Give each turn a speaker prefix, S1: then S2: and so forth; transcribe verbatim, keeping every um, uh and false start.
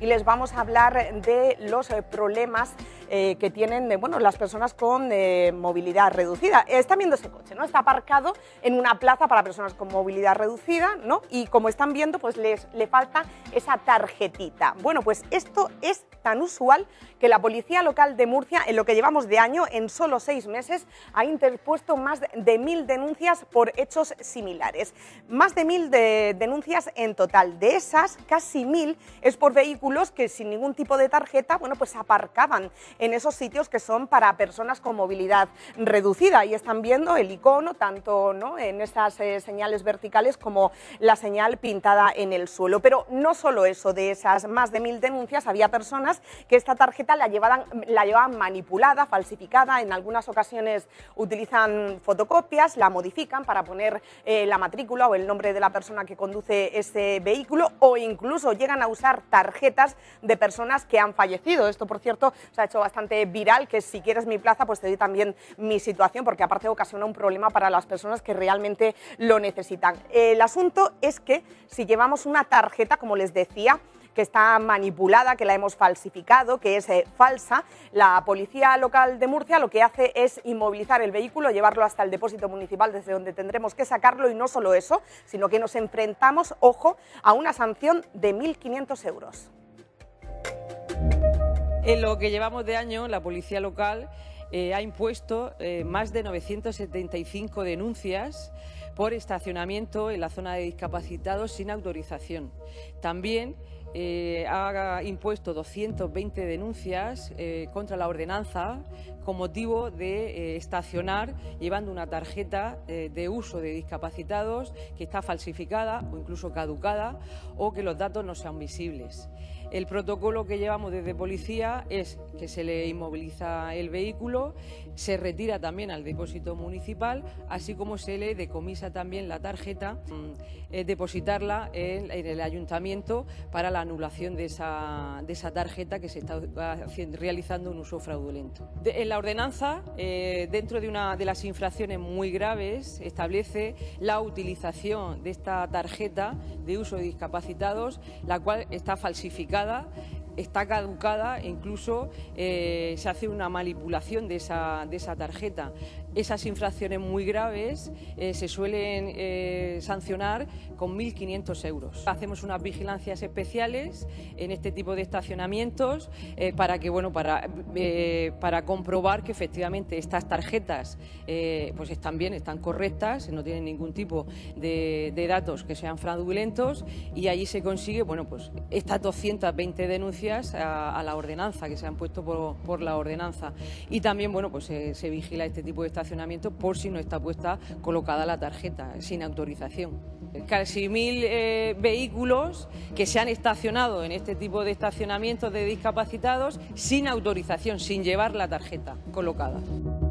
S1: y les vamos a hablar de los eh, problemas eh, que tienen eh, bueno, las personas con eh, movilidad reducida. Están viendo ese coche, ¿no? Está aparcado en una plaza para personas con movilidad reducida, ¿no? Y como están viendo, pues les, le falta esa tarjetita. Bueno, pues esto es tan usual que la Policía Local de Murcia, en lo que llevamos de año, en solo seis meses, ha interpuesto más de mil denuncias por hechos similares. Más de mil de denuncias en total. De esas, casi mil es por vehículos que sin ningún tipo de tarjeta, bueno, pues aparcaban en esos sitios que son para personas con movilidad reducida. Y están viendo el icono, tanto, ¿no?, en estas eh, señales verticales como la señal pintada en el suelo. Pero no solo eso, de esas más de mil denuncias, había personas que esta tarjeta la llevaban, la llevaban manipulada, falsificada, en algunas ocasiones utilizan fotocopias, la modifican para poner eh, la matrícula o el nombre de la persona que conduce ese vehículo, o incluso llegan a usar tarjetas de personas que han fallecido. Esto, por cierto, se ha hecho bastante viral, que si quieres mi plaza, pues te doy también mi situación, porque aparte ocasiona un problema para las personas que realmente lo necesitan. El asunto es que si llevamos una tarjeta, como les decía, que está manipulada, que la hemos falsificado, que es eh, falsa, la Policía Local de Murcia lo que hace es inmovilizar el vehículo, llevarlo hasta el depósito municipal, desde donde tendremos que sacarlo, y no solo eso, sino que nos enfrentamos, ojo, a una sanción de mil quinientos euros.
S2: En lo que llevamos de año, la Policía Local eh, ha impuesto eh, más de novecientas setenta y cinco denuncias por estacionamiento en la zona de discapacitados sin autorización. También Eh, ha impuesto doscientas veinte denuncias eh, contra la ordenanza con motivo de eh, estacionar llevando una tarjeta eh, de uso de discapacitados que está falsificada o incluso caducada, o que los datos no sean visibles. El protocolo que llevamos desde policía es que se le inmoviliza el vehículo, se retira también al depósito municipal, así como se le decomisa también la tarjeta, eh, depositarla en, en el ayuntamiento para la anulación de esa, de esa tarjeta que se está haciendo, realizando un uso fraudulento. De, en la ordenanza, eh, dentro de una de las infracciones muy graves, establece la utilización de esta tarjeta de uso de discapacitados, la cual está falsificada, está caducada e incluso eh, se hace una manipulación de esa, de esa tarjeta. Esas infracciones muy graves eh, se suelen eh, sancionar con mil quinientos euros. Hacemos unas vigilancias especiales en este tipo de estacionamientos eh, para que, bueno, para, eh, para comprobar que efectivamente estas tarjetas eh, pues están bien, están correctas, no tienen ningún tipo de, de datos que sean fraudulentos, y allí se consigue, bueno, pues estas doscientas veinte denuncias a, a la ordenanza, que se han puesto por, por la ordenanza. Y también, bueno, pues eh, se vigila este tipo de estacionamientos por si no está puesta colocada la tarjeta sin autorización. Casi mil eh, vehículos que se han estacionado en este tipo de estacionamientos de discapacitados sin autorización, sin llevar la tarjeta colocada.